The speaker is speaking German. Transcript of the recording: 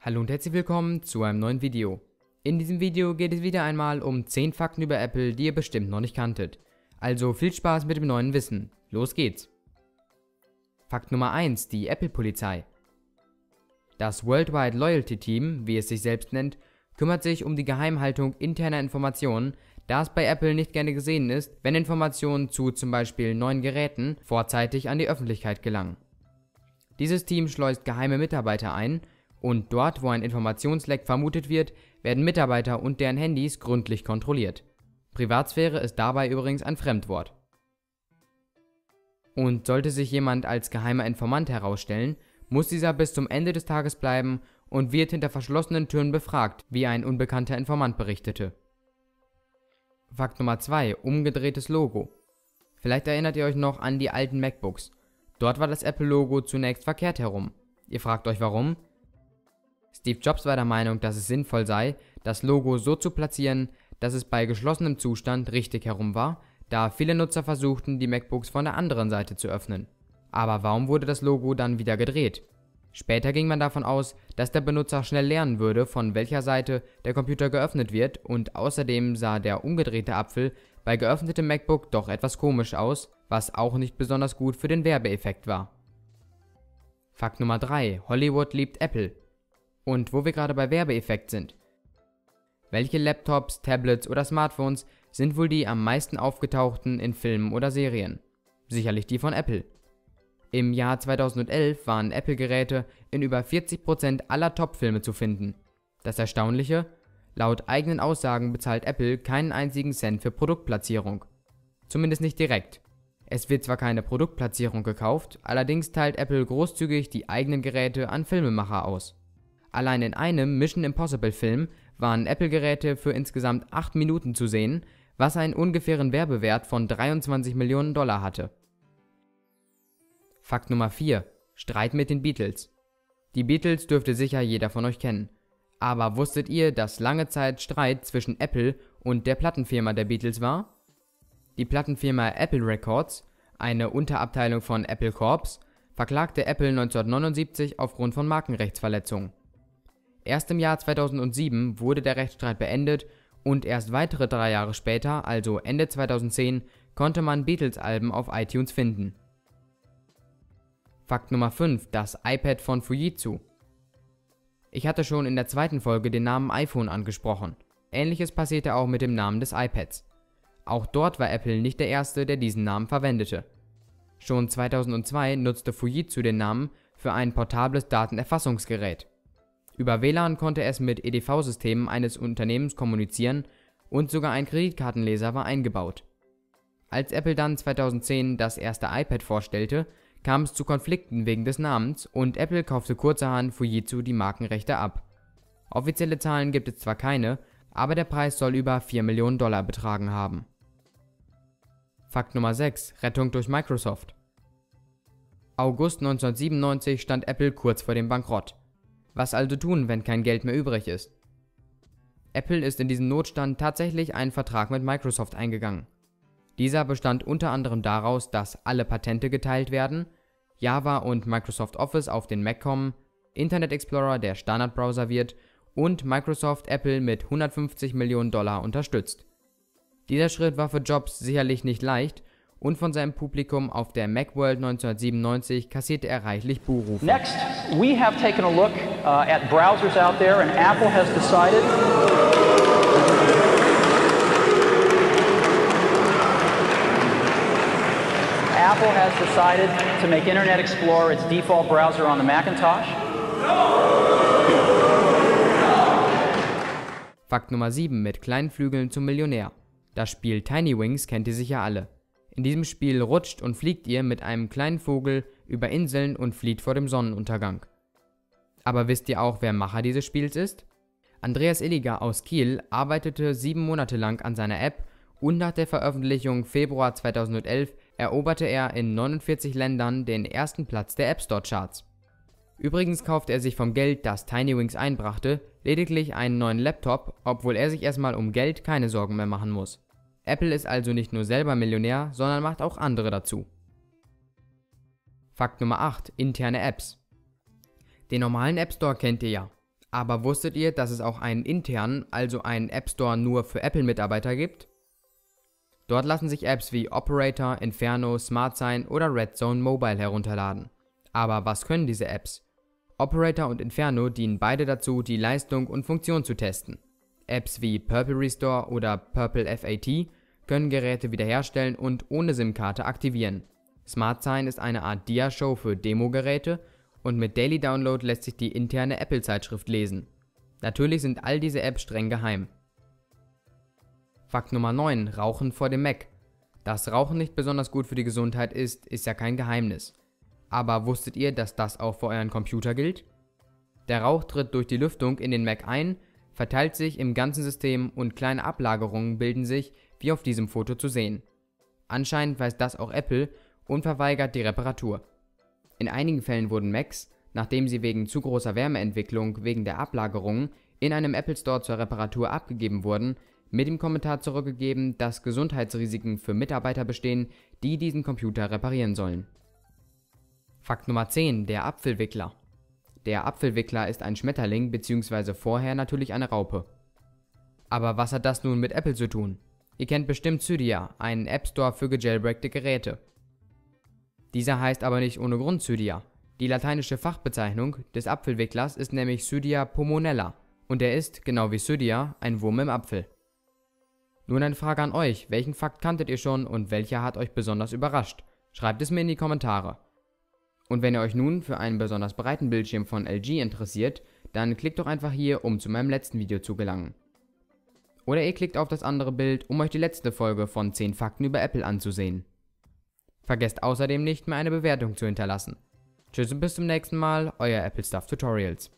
Hallo und herzlich willkommen zu einem neuen Video. In diesem Video geht es wieder einmal um 10 Fakten über Apple, die ihr bestimmt noch nicht kanntet. Also viel Spaß mit dem neuen Wissen. Los geht's! Fakt Nummer 1, die Apple-Polizei. Das Worldwide Loyalty Team, wie es sich selbst nennt, kümmert sich um die Geheimhaltung interner Informationen, da es bei Apple nicht gerne gesehen ist, wenn Informationen zu zum Beispiel neuen Geräten vorzeitig an die Öffentlichkeit gelangen. Dieses Team schleust geheime Mitarbeiter ein und dort, wo ein Informationsleck vermutet wird, werden Mitarbeiter und deren Handys gründlich kontrolliert. Privatsphäre ist dabei übrigens ein Fremdwort. Und sollte sich jemand als geheimer Informant herausstellen, muss dieser bis zum Ende des Tages bleiben und wird hinter verschlossenen Türen befragt, wie ein unbekannter Informant berichtete. Fakt Nummer 2, umgedrehtes Logo. Vielleicht erinnert ihr euch noch an die alten MacBooks. Dort war das Apple-Logo zunächst verkehrt herum. Ihr fragt euch warum? Steve Jobs war der Meinung, dass es sinnvoll sei, das Logo so zu platzieren, dass es bei geschlossenem Zustand richtig herum war, da viele Nutzer versuchten, die MacBooks von der anderen Seite zu öffnen. Aber warum wurde das Logo dann wieder gedreht? Später ging man davon aus, dass der Benutzer schnell lernen würde, von welcher Seite der Computer geöffnet wird, und außerdem sah der umgedrehte Apfel bei geöffnetem MacBook doch etwas komisch aus, was auch nicht besonders gut für den Werbeeffekt war. Fakt Nummer 3, Hollywood liebt Apple. Und wo wir gerade bei Werbeeffekt sind. Welche Laptops, Tablets oder Smartphones sind wohl die am meisten aufgetauchten in Filmen oder Serien? Sicherlich die von Apple. Im Jahr 2011 waren Apple-Geräte in über 40% aller Top-Filme zu finden. Das Erstaunliche? Laut eigenen Aussagen bezahlt Apple keinen einzigen Cent für Produktplatzierung. Zumindest nicht direkt. Es wird zwar keine Produktplatzierung gekauft, allerdings teilt Apple großzügig die eigenen Geräte an Filmemacher aus. Allein in einem Mission Impossible Film waren Apple-Geräte für insgesamt 8 Minuten zu sehen, was einen ungefähren Werbewert von 23 Millionen Dollar hatte. Fakt Nummer 4, Streit mit den Beatles. Die Beatles dürfte sicher jeder von euch kennen. Aber wusstet ihr, dass lange Zeit Streit zwischen Apple und der Plattenfirma der Beatles war? Die Plattenfirma Apple Records, eine Unterabteilung von Apple Corps, verklagte Apple 1979 aufgrund von Markenrechtsverletzungen. Erst im Jahr 2007 wurde der Rechtsstreit beendet und erst weitere 3 Jahre später, also Ende 2010, konnte man Beatles-Alben auf iTunes finden. Fakt Nummer 5, das iPad von Fujitsu. Ich hatte schon in der zweiten Folge den Namen iPhone angesprochen. Ähnliches passierte auch mit dem Namen des iPads. Auch dort war Apple nicht der erste, der diesen Namen verwendete. Schon 2002 nutzte Fujitsu den Namen für ein portables Datenerfassungsgerät. Über WLAN konnte es mit EDV-Systemen eines Unternehmens kommunizieren und sogar ein Kreditkartenleser war eingebaut. Als Apple dann 2010 das erste iPad vorstellte, kam es zu Konflikten wegen des Namens und Apple kaufte kurzerhand Fujitsu die Markenrechte ab. Offizielle Zahlen gibt es zwar keine, aber der Preis soll über 4 Millionen Dollar betragen haben. Fakt Nummer 6, Rettung durch Microsoft. August 1997 stand Apple kurz vor dem Bankrott. Was also tun, wenn kein Geld mehr übrig ist? Apple ist in diesem Notstand tatsächlich einen Vertrag mit Microsoft eingegangen. Dieser bestand unter anderem daraus, dass alle Patente geteilt werden, Java und Microsoft Office auf den Mac kommen, Internet Explorer der Standardbrowser wird und Microsoft Apple mit 150 Millionen Dollar unterstützt. Dieser Schritt war für Jobs sicherlich nicht leicht und von seinem Publikum auf der Macworld 1997 kassierte er reichlich Buhrufe. Next, we have taken a look at browsers out there, and Apple has decided to make Internet Explorer its default browser on the Macintosh. Fakt Nummer 7 mit kleinen Flügeln zum Millionär. Das Spiel Tiny Wings kennt ihr sicher alle. In diesem Spiel rutscht und fliegt ihr mit einem kleinen Vogel über Inseln und flieht vor dem Sonnenuntergang. Aber wisst ihr auch, wer Macher dieses Spiels ist? Andreas Illiger aus Kiel arbeitete 7 Monate lang an seiner App und nach der Veröffentlichung Februar 2011 eroberte er in 49 Ländern den ersten Platz der App Store Charts. Übrigens kaufte er sich vom Geld, das Tiny Wings einbrachte, lediglich einen neuen Laptop, obwohl er sich erstmal um Geld keine Sorgen mehr machen muss. Apple ist also nicht nur selber Millionär, sondern macht auch andere dazu. Fakt Nummer 8, interne Apps. Den normalen App Store kennt ihr ja. Aber wusstet ihr, dass es auch einen internen, also einen App Store nur für Apple-Mitarbeiter gibt? Dort lassen sich Apps wie Operator, Inferno, SmartSign oder Redzone Mobile herunterladen. Aber was können diese Apps? Operator und Inferno dienen beide dazu, die Leistung und Funktion zu testen. Apps wie Purple Restore oder Purple FAT können Geräte wiederherstellen und ohne SIM-Karte aktivieren. SmartSign ist eine Art Dia-Show für Demo-Geräte und mit Daily Download lässt sich die interne Apple-Zeitschrift lesen. Natürlich sind all diese Apps streng geheim. Fakt Nummer 9: Rauchen vor dem Mac. Dass Rauchen nicht besonders gut für die Gesundheit ist ja kein Geheimnis. Aber wusstet ihr, dass das auch für euren Computer gilt? Der Rauch tritt durch die Lüftung in den Mac ein, verteilt sich im ganzen System und kleine Ablagerungen bilden sich, wie auf diesem Foto zu sehen. Anscheinend weiß das auch Apple und verweigert die Reparatur. In einigen Fällen wurden Macs, nachdem sie wegen zu großer Wärmeentwicklung wegen der Ablagerungen in einem Apple Store zur Reparatur abgegeben wurden, mit dem Kommentar zurückgegeben, dass Gesundheitsrisiken für Mitarbeiter bestehen, die diesen Computer reparieren sollen. Fakt Nummer 10: Der Apfelwickler. Der Apfelwickler ist ein Schmetterling bzw. vorher natürlich eine Raupe. Aber was hat das nun mit Apple zu tun? Ihr kennt bestimmt Cydia, einen App Store für gejailbreakte Geräte. Dieser heißt aber nicht ohne Grund Cydia. Die lateinische Fachbezeichnung des Apfelwicklers ist nämlich Cydia pulmonella und er ist, genau wie Cydia, ein Wurm im Apfel. Nun eine Frage an euch: Welchen Fakt kanntet ihr schon und welcher hat euch besonders überrascht? Schreibt es mir in die Kommentare. Und wenn ihr euch nun für einen besonders breiten Bildschirm von LG interessiert, dann klickt doch einfach hier, um zu meinem letzten Video zu gelangen. Oder ihr klickt auf das andere Bild, um euch die letzte Folge von 10 Fakten über Apple anzusehen. Vergesst außerdem nicht, mir eine Bewertung zu hinterlassen. Tschüss und bis zum nächsten Mal, euer Apple Stuff Tutorials.